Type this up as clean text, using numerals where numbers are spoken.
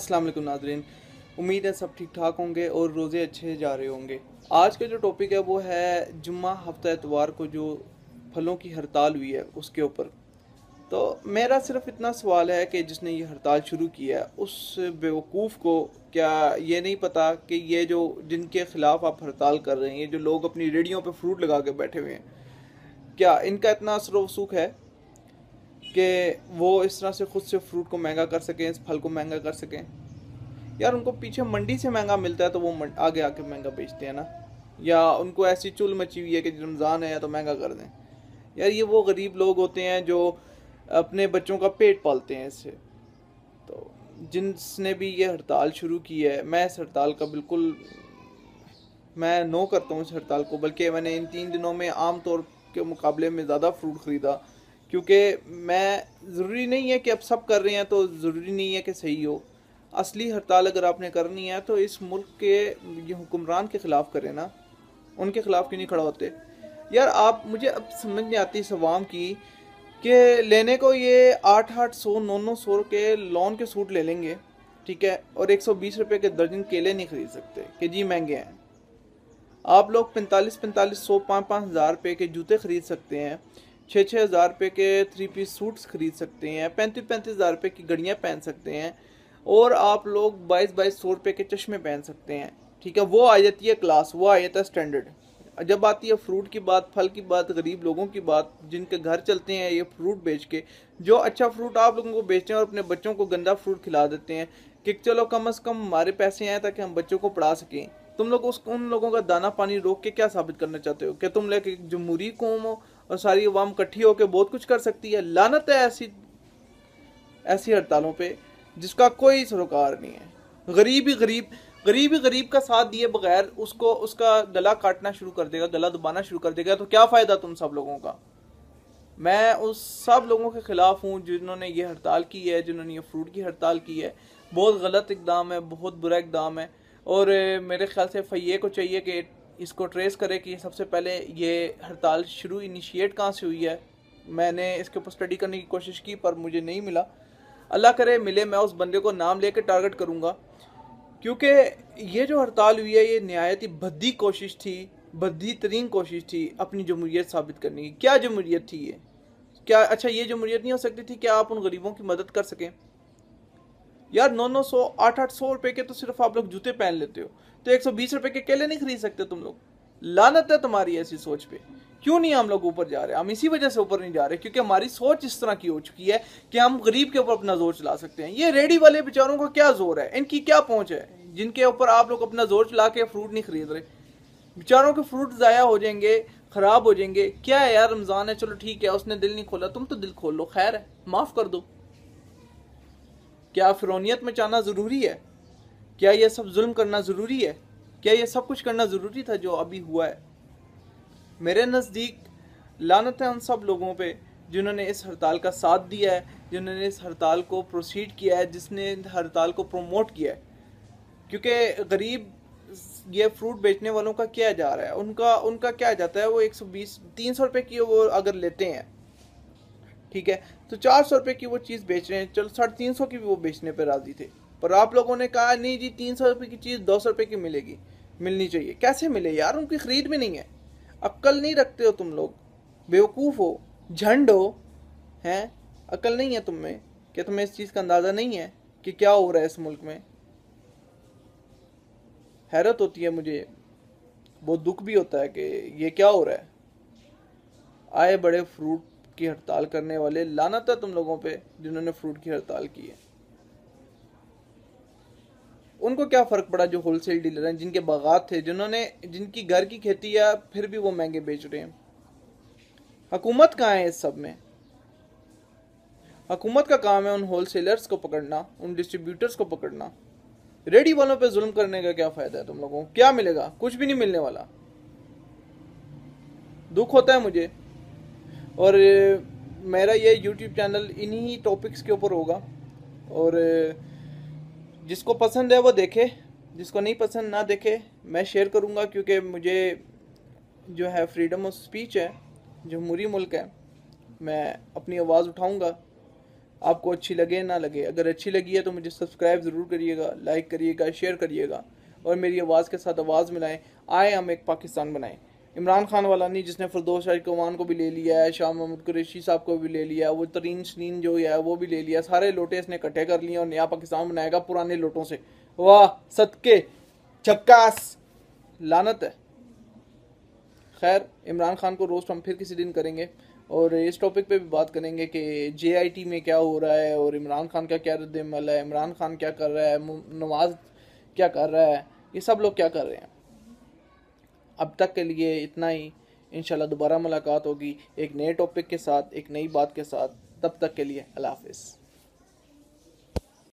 अस्सलाम वालेकुम नाज़रीन, उम्मीद है सब ठीक ठाक होंगे और रोज़े अच्छे जा रहे होंगे। आज का जो टॉपिक है वो है जुम्मा हफ्ता एतवार को जो फलों की हड़ताल हुई है उसके ऊपर। तो मेरा सिर्फ इतना सवाल है कि जिसने ये हड़ताल शुरू की है उस बेवकूफ़ को क्या ये नहीं पता कि ये जो जिनके ख़िलाफ़ आप हड़ताल कर रहे हैं, जो लोग अपनी रेडियों पे फ्रूट लगा के बैठे हुए हैं, क्या इनका इतना असर वसूख है कि वो इस तरह से खुद से फ्रूट को महंगा कर सकें, इस फल को महंगा कर सकें? यार उनको पीछे मंडी से महंगा मिलता है तो वो आगे आके महंगा बेचते हैं ना, या उनको ऐसी चुल मची हुई है कि रमज़ान है तो महंगा कर दें। यार ये वो गरीब लोग होते हैं जो अपने बच्चों का पेट पालते हैं इससे। तो जिसने भी ये हड़ताल शुरू की है, मैं इस हड़ताल का बिल्कुल मैं नो करता हूँ इस हड़ताल को। बल्कि मैंने इन 3 दिनों में आम तौर के मुकाबले में ज़्यादा फ्रूट ख़रीदा, क्योंकि मैं ज़रूरी नहीं है कि अब सब कर रहे हैं तो ज़रूरी नहीं है कि सही हो। असली हड़ताल अगर आपने करनी है तो इस मुल्क के ये हुक्मरान के ख़िलाफ़ करें ना, उनके ख़िलाफ़ क्यों नहीं खड़ा होते? यार आप मुझे अब समझ नहीं आती इस अवाम की कि लेने को ये 800 900 के लॉन के सूट ले लेंगे, ठीक है, और 120 रुपये के दर्जन केले नहीं खरीद सकते कि जी महंगे हैं। आप लोग 4500 5 हज़ार रुपये के जूते खरीद सकते हैं, 6 हज़ार रुपये के 3 पीस सूट्स खरीद सकते हैं, 35 हज़ार रुपये की घड़ियाँ पहन सकते हैं, और आप लोग 2200 रुपये के चश्मे पहन सकते हैं, ठीक है। वो आ जाती है क्लास, वो आ जाता है स्टैंडर्ड। जब आती है फ्रूट की बात, फल की बात, गरीब लोगों की बात, जिनके घर चलते हैं ये फ्रूट बेच के, जो अच्छा फ्रूट आप लोगों को बेचते हैं और अपने बच्चों को गंदा फ्रूट खिला देते हैं कि चलो कम से कम हमारे पैसे आए ताकि हम बच्चों को पढ़ा सकें। तुम लोग उन लोगों का दाना पानी रोक के क्या साबित करना चाहते हो? क्या तुम लोग एक जमहूरी कौम हो और सारी अवाम इकट्ठी होकर बहुत कुछ कर सकती है? लानत है ऐसी हड़तालों पे जिसका कोई सरोकार नहीं है। गरीब का साथ दिए बगैर उसको उसका गला काटना शुरू कर देगा, गला दबाना शुरू कर देगा, तो क्या फ़ायदा तुम सब लोगों का? मैं उस सब लोगों के ख़िलाफ़ हूँ जिन्होंने ये हड़ताल की है, जिन्होंने ये फ्रूट की हड़ताल की है। बहुत गलत इक़दाम है, बहुत बुरा इक़दाम है। और मेरे ख्याल से फ़ैए को चाहिए कि इसको ट्रेस करे कि सबसे पहले ये हड़ताल शुरू इनिशिएट कहाँ से हुई है। मैंने इसके ऊपर स्टडी करने की कोशिश की पर मुझे नहीं मिला। अल्लाह करे मिले, मैं उस बंदे को नाम लेकर टारगेट करूँगा, क्योंकि ये जो हड़ताल हुई है ये नहायत ही भद्दी कोशिश थी, भद्दी तरीन कोशिश थी अपनी जमहूरियत साबित करने की। क्या जमहूरियत थी ये? क्या अच्छा ये जमहूरियत नहीं हो सकती थी कि आप उन गरीबों की मदद कर सकें? यार 900 800 रुपये के तो सिर्फ आप लोग जूते पहन लेते हो, तो 120 रुपये के केले नहीं खरीद सकते तुम लोग? लानत है तुम्हारी ऐसी सोच पे। क्यों नहीं हम लोग ऊपर जा रहे? हम इसी वजह से ऊपर नहीं जा रहे क्योंकि हमारी सोच इस तरह की हो चुकी है कि हम गरीब के ऊपर अपना जोर चला सकते हैं। ये रेडी वाले बेचारों का क्या जोर है, इनकी क्या पहुंच है जिनके ऊपर आप लोग अपना जोर चला के फ्रूट नहीं खरीद रहे? बेचारों के फ्रूट ज़ाया हो जाएंगे, ख़राब हो जाएंगे। क्या है यार, रमज़ान है, चलो ठीक है, उसने दिल नहीं खोला, तुम तो दिल खोल लो, खैर है, माफ़ कर दो। क्या फिरौनियत मचाना ज़रूरी है? क्या ये सब जुल्म करना ज़रूरी है? क्या ये सब कुछ करना ज़रूरी था जो अभी हुआ है? मेरे नज़दीक लानत है उन सब लोगों पे जिन्होंने इस हड़ताल का साथ दिया है, जिन्होंने इस हड़ताल को प्रोसीड किया है, जिसने हड़ताल को प्रमोट किया है। क्योंकि गरीब ये फ्रूट बेचने वालों का क्या जा रहा है, उनका क्या जाता है? वो 120 300 रुपये की वो अगर लेते हैं, ठीक है, तो 400 रुपये की वो चीज़ बेच रहे हैं, चलो 350 की भी वो बेचने पर राजी थे। पर आप लोगों ने कहा नहीं जी 300 रुपये की चीज़ 200 रुपये की मिलनी चाहिए। कैसे मिले यार? उनकी खरीद में नहीं है। अक्ल नहीं रखते हो तुम लोग, बेवकूफ़ हो, झंड हो, हैं? अक्ल नहीं है तुम में? क्या तुम्हें इस चीज़ का अंदाज़ा नहीं है कि क्या हो रहा है इस मुल्क में? हैरत होती है मुझे, बहुत दुख भी होता है कि ये क्या हो रहा है। आए बड़े फ्रूट की हड़ताल करने वाले, लानत है तुम लोगों पे जिन्होंने फ्रूट की हड़ताल की है। उनको क्या फ़र्क पड़ा जो होलसेल डीलर हैं, जिनके बागात थे, जिनकी घर की खेती है, फिर भी वो महंगे बेच रहे हैं। हुकूमत कहाँ है इस सब में? हुकूमत का काम है उन होलसेलर्स को पकड़ना, उन डिस्ट्रीब्यूटर्स को पकड़ना। रेडी वालों पे जुल्म करने का क्या फ़ायदा है? तुम लोगों को क्या मिलेगा? कुछ भी नहीं मिलने वाला। दुख होता है मुझे। और मेरा ये YouTube चैनल इन्हीं टॉपिक्स के ऊपर होगा, और जिसको पसंद है वो देखे, जिसको नहीं पसंद ना देखे। मैं शेयर करूँगा क्योंकि मुझे जो है फ्रीडम ऑफ स्पीच है, जमहूरी मुल्क है, मैं अपनी आवाज़ उठाऊँगा। आपको अच्छी लगे ना लगे, अगर अच्छी लगी है तो मुझे सब्सक्राइब ज़रूर करिएगा, लाइक करिएगा, शेयर करिएगा और मेरी आवाज़ के साथ आवाज़ मिलाएं। आए हम एक पाकिस्तान बनाएं। इमरान खान वाला नहीं जिसने फिरदौस कमान को भी ले लिया है, शाह महमूद कुरैशी साहब को भी ले लिया, वो तरीन शनीन जो है वो भी ले लिया, सारे लोटे इसने इकट्ठे कर लिए और नया पाकिस्तान बनाएगा पुराने लोटों से। वाह सदके चक्कास, लानत है। खैर, इमरान खान को रोस्ट हम फिर किसी दिन करेंगे और इस टॉपिक पे भी बात करेंगे कि JIT में क्या हो रहा है और इमरान खान का क्या रद्द-ए-अमल है, इमरान खान क्या कर रहा है, नवाज क्या कर रहा है, ये सब लोग क्या कर रहे हैं। अब तक के लिए इतना ही। इंशाल्लाह दोबारा मुलाकात होगी एक नए टॉपिक के साथ, एक नई बात के साथ। तब तक के लिए अल्लाह हाफिज़।